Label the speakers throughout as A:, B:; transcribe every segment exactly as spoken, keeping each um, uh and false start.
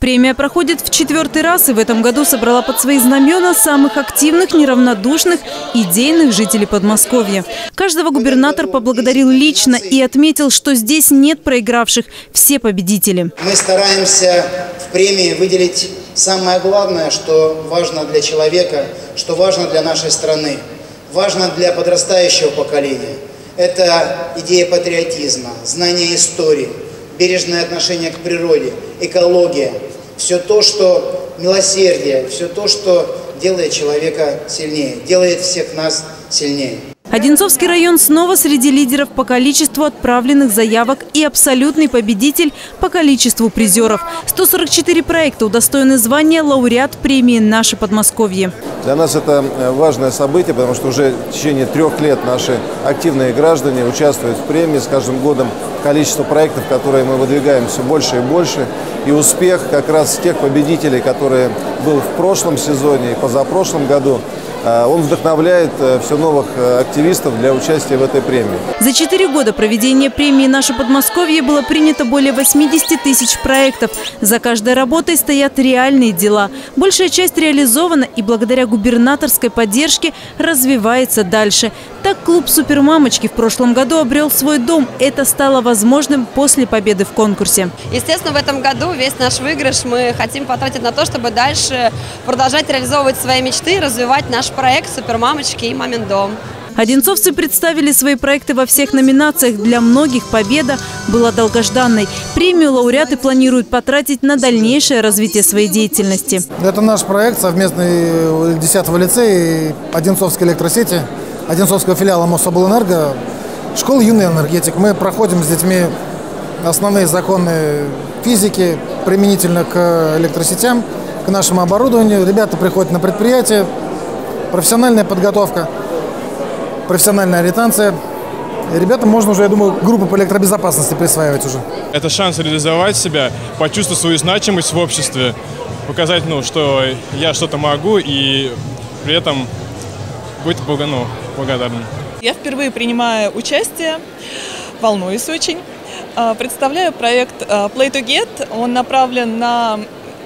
A: Премия проходит в четвертый раз и в этом году собрала под свои знамена самых активных, неравнодушных, идейных жителей Подмосковья. Каждого губернатор поблагодарил лично и отметил, что здесь нет проигравших, все победители.
B: Мы стараемся в премии выделить самое главное, что важно для человека, что важно для нашей страны, важно для подрастающего поколения. Это идея патриотизма, знание истории, бережное отношение к природе, экология. Все то, что милосердие, все то, что делает человека сильнее, делает всех нас сильнее.
A: Одинцовский район снова среди лидеров по количеству отправленных заявок и абсолютный победитель по количеству призеров. сто сорок четыре проекта удостоены звания лауреат премии «Наше Подмосковье».
C: Для нас это важное событие, потому что уже в течение трех лет наши активные граждане участвуют в премии. С каждым годом количество проектов, которые мы выдвигаем, все больше и больше. И успех как раз тех победителей, которые был в прошлом сезоне и позапрошлом году, он вдохновляет все новых активистов для участия в этой премии.
A: За четыре года проведения премии «Наше Подмосковье» было принято более восьмидесяти тысяч проектов. За каждой работой стоят реальные дела. Большая часть реализована и благодаря губернаторской поддержке развивается дальше. Так клуб «Супермамочки» в прошлом году обрел свой дом. Это стало возможным после победы в конкурсе.
D: Естественно, в этом году весь наш выигрыш мы хотим потратить на то, чтобы дальше продолжать реализовывать свои мечты и развивать наш проект «Супермамочки» и «Мамин дом».
A: Одинцовцы представили свои проекты во всех номинациях. Для многих победа была долгожданной. Премию лауреаты планируют потратить на дальнейшее развитие своей деятельности.
E: Это наш проект совместный десятого лицея и Одинцовской электросети, Одинцовского филиала Мособлэнерго, школы «Юный энергетик». Мы проходим с детьми основные законы физики применительно к электросетям, к нашему оборудованию. Ребята приходят на предприятие, профессиональная подготовка, профессиональная ориентация. Ребятам можно уже, я думаю, группу по электробезопасности присваивать уже. Это
F: шанс реализовать себя, почувствовать свою значимость в обществе, показать, ну, что я что-то могу и при этом быть ну, благодарным.
G: Я впервые принимаю участие, волнуюсь очень. Представляю проект Play to Get. Он направлен на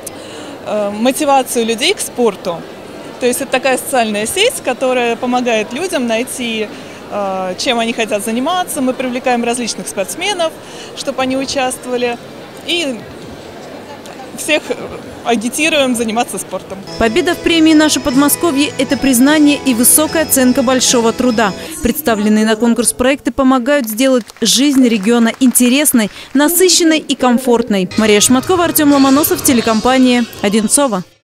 G: мотивацию людей к спорту. То есть это такая социальная сеть, которая помогает людям найти, чем они хотят заниматься. Мы привлекаем различных спортсменов, чтобы они участвовали. И всех агитируем заниматься спортом.
A: Победа в премии «Наше Подмосковье» – это признание и высокая оценка большого труда. Представленные на конкурс проекты помогают сделать жизнь региона интересной, насыщенной и комфортной. Мария Шматкова, Артем Ломоносов, телекомпания «Одинцово».